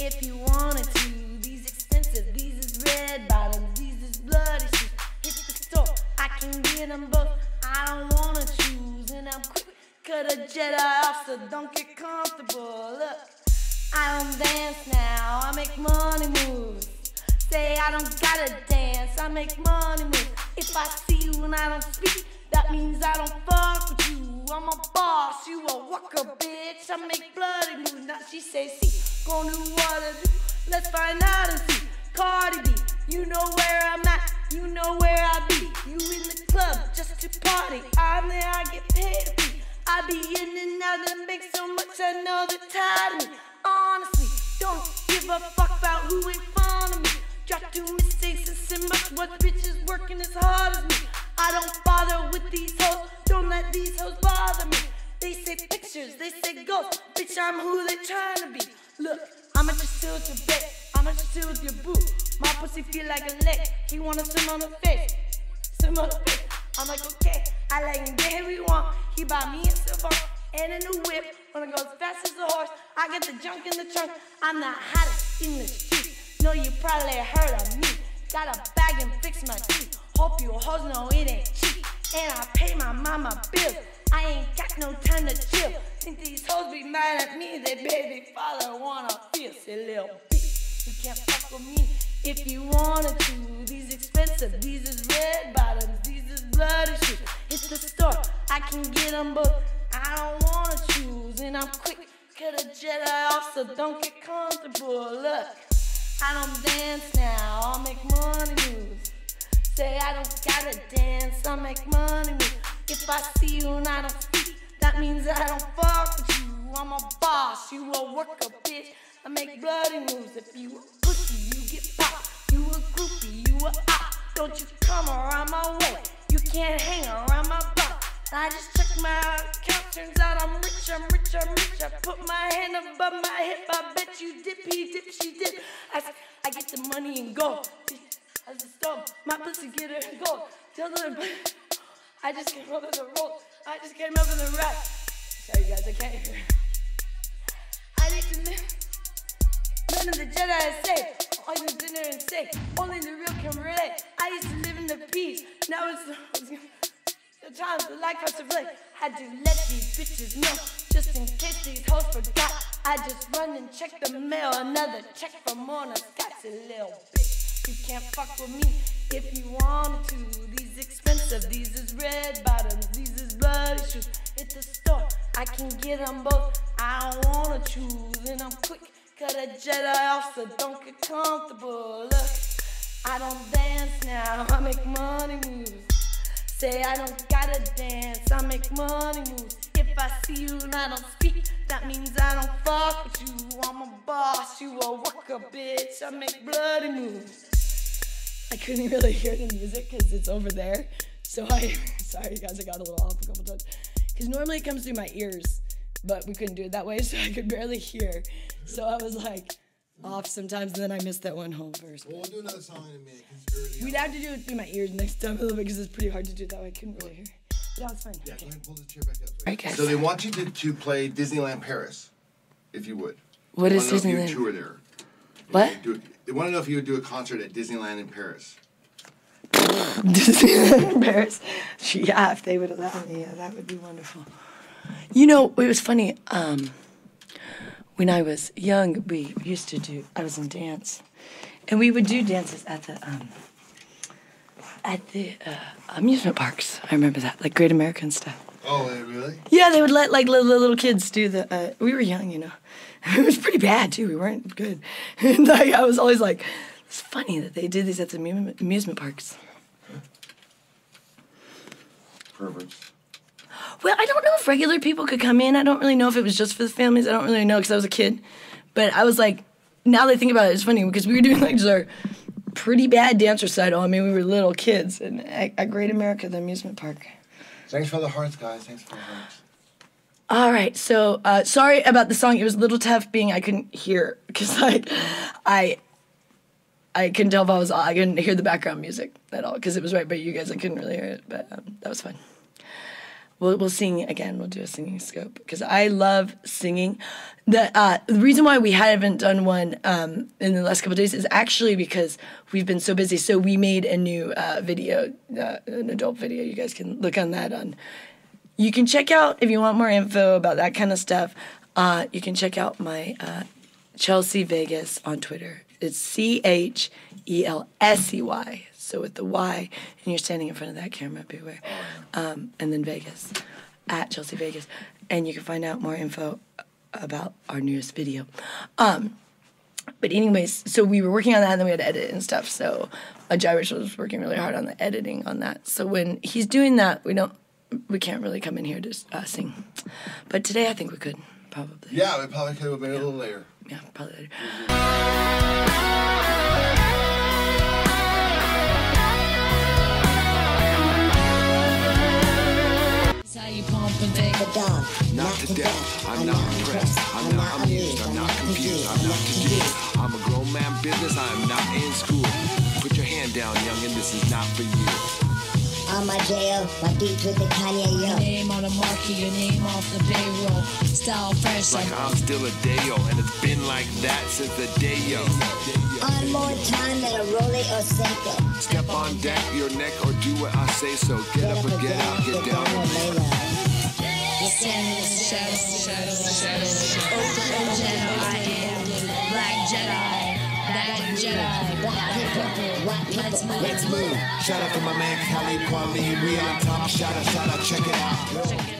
if you wanted to. These expensive, these is red bottoms, these is bloody shoes. Hit the store, I can get them both. I don't wanna choose, and I'm quick. Cut a Jedi off, so don't get comfortable. Look, I don't dance now, I make money moves. Say I don't gotta dance, I make money moves. If I see you and I don't speak, that means I don't fuck with you. I'm a boss, you a worker, bitch. I make bloody moves. Now she say, see, gonna do what I do. Let's find out and see. Cardi B, you know where I'm at, you know where I be. You in the club just to party. I'm there, I get paid to be. I be in and out and make so much, I know they're tired of me. Honestly, don't give a fuck about who ain't fond of me. Drop 2 mistakes and so much, what bitches working as hard as me. I don't bother with these hoes, don't let these hoes bother me. They say pictures, they say ghosts, bitch I'm who they trying to be. Look, I'ma just chill with your bae, I'ma just chill with your boo. My pussy feel like a leg, he wanna swim on the face, swim on the face. I'm like okay, I let him get who he want. He buy me a silver and a new whip. Wanna go as fast as a horse, I get the junk in the trunk. I'm the hottest in the street, know you probably heard of me. Got a bag and fix my teeth. Hope you hoes know it ain't cheap. And I pay my mama bills. I ain't got no time to chill. Think these hoes be mad at me. They baby father wanna feel. Say little bitch, you can't fuck with me if you wanted to. These expensive, these is red bottoms, these is bloody shoes. Hit the store, I can get them both. I don't wanna choose, and I'm quick. Cut a Jedi off, so don't get comfortable. Look, I don't dance now, I make money moves. Say I don't gotta dance, I make money moves. If I see you and I don't speak, that means I don't fuck with you. I'm a boss, you a worker, bitch. I make bloody moves. If you a pussy, you get popped. You a groupie, you a op. Don't you come around my way, you can't hang around my block. I just check my account, turns out I'm rich, I'm rich, I'm rich. I put my hand above my hip, I bet you dip, he dip, she dip. I get the money and go. As a stone, my pussy get her and go. Tell them, I just came up in the roll, I just came up in the rap. Sorry guys, I can't hear. I need to live. None of the Jedi is safe. All you dinner and say, only the real can relate. I used to live in the peace, now it's the times the life has to relate. Had to let these bitches know, just in case these hoes forgot. I just run and check the mail, another check from Mona Scott's a little bitch. You can't fuck with me if you wanted to. These expensive, these is red bottoms, these is bloody shoes. Hit the store, I can get them both. I don't wanna choose, and I'm quick. Cut a Jedi off, so don't get comfortable. Look, I don't dance now, I make money moves. Say I don't gotta dance, I make money moves. If I see you and I don't speak, that means I don't fuck with you. I'm a boss, you a worker, bitch. I make bloody moves. I couldn't really hear the music because it's over there. So sorry guys, I got a little off a couple times. Because normally it comes through my ears, but we couldn't do it that way, so I could barely hear. So I was like off sometimes, and then I missed that one whole verse. Well, we'll do another song in a minute. Cause we'd have to do it through my ears next time a little bit because it's pretty hard to do it that way. I couldn't really hear. But that was fine. Yeah, okay. Go ahead and pull the chair back up. All right, guys. So they want you to play Disneyland Paris, if you would. What is Disneyland? If you tour there. What? They want to know if you would do a concert at Disneyland in Paris. Disneyland in Paris? Yeah, if they would allow me, yeah, that would be wonderful. You know, it was funny. When I was young, we used to do. I was in dance, and we would do dances at the amusement parks. I remember that, like Great American stuff. Oh, really? Yeah, they would let like little kids do the. We were young, you know. It was pretty bad too. We weren't good, and like, I was always like, it's funny that they did these at the amusement parks. Perverts. Well, I don't know if regular people could come in. I don't really know if it was just for the families. I don't really know because I was a kid. But I was like, now that I think about it, it's funny because we were doing like just our pretty bad dance recital. I mean, we were little kids and at Great America, the amusement park. Thanks for the hearts, guys. Thanks for the hearts. All right, so sorry about the song. It was a little tough being I couldn't hear because like I couldn't tell if I couldn't hear the background music at all because it was right by you guys. I couldn't really hear it, but that was fun. we'll sing again. We'll do a singing scope because I love singing. The reason why we haven't done one in the last couple of days is actually because we've been so busy. So we made a new video, an adult video. You guys can look on that. You can check out, if you want more info about that kind of stuff, you can check out my Chelsea Vegas on Twitter. It's CHELSEY. So with the Y, and you're standing in front of that camera, beware. And then Vegas, at Chelsea Vegas. And you can find out more info about our newest video. But anyways, so we were working on that, and then we had to edit and stuff. So Jairus was working really hard on the editing on that. So when he's doing that, we can't really come in here to sing. But today I think we could, probably. Yeah, we probably could have made it a little later. Yeah, probably later. The dog, not to death. I'm not impressed. I'm not amused. I'm not confused. I'm not confused. I'm a grown man business. I'm not in school. Put your hand down, youngin'. This is not for you. On my jail, my beats with the Kanye, yo. Your name on the marquee, your name off the payroll. Style fresh like I'm still a Dayo, and it's been like that since the Dayo. On more time than a Rolly or Seiko. Step on deck, your neck, or do what I say so. Get up or get out, get down and lay low. Shadows. Open Jedi, I am Black Jedi. Black Jedi. Black people, white people. Let's move. Shout out to my man Khalid Kweli. We on top. Shout out, check it out.